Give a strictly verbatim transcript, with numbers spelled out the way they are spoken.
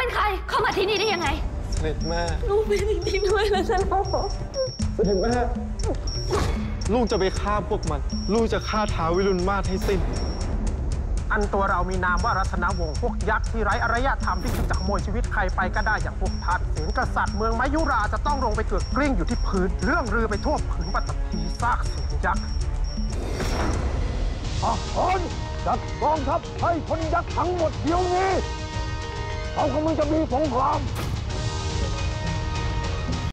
เป็นใครเข้ามาที่นี่ได้ยังไงเสด็จแม่ลูกเป็นจริงๆด้วยแล้วจะเล่าเสด็จแม่ลูกจะไปฆ่าพวกมันลูกจะฆ่าท้าววิรุณมาศให้สิ้นอันตัวเรามีนามว่ารัตนวงศ์พวกยักษ์ที่ไร้อารยธรรมที่คิดจะขโมยชีวิตใครไปก็ได้อย่างพวกท่านเสียงกษัตริย์เมืองมายุราจะต้องลงไปเกิดกลิ้งอยู่ที่พื้นเรื่องลือไปทั่วผืนปัตตภีซากเสียงยักษ์ทหารจัดกองทัพให้คนยักษ์ทั้งหมดเดี๋ยวนี้เขากำลังจะมีสงคราม